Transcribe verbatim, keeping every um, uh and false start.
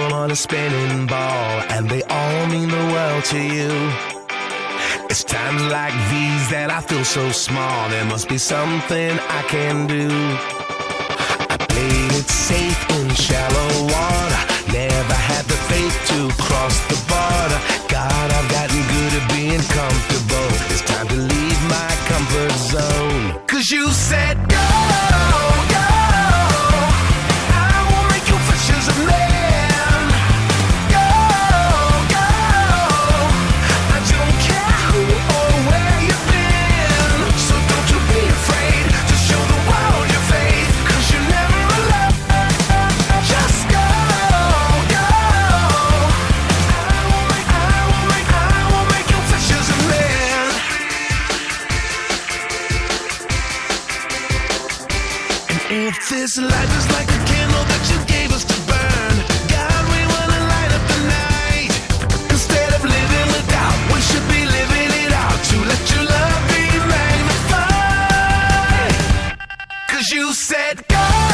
them on a spinning ball, and they all mean the world to you. It's times like these that I feel so small. There must be something I can do. I played it safe in shallow water, never had the faith to cross the border. God, I've gotten good at being comfortable. It's time to leave my comfort zone. 'Cause you said go, go, I will make you fishers of men. Go, go, I don't care who or where you've been. So don't you be afraid to show the world your faith, 'cause you're never alone. Just go, go, I will make, I will make, I will make you fishers of men. If this life is like a candle that you gave us to burn, God, we wanna light up the night. Instead of living without, we should be living it out to let your love be magnified. 'Cause you said go.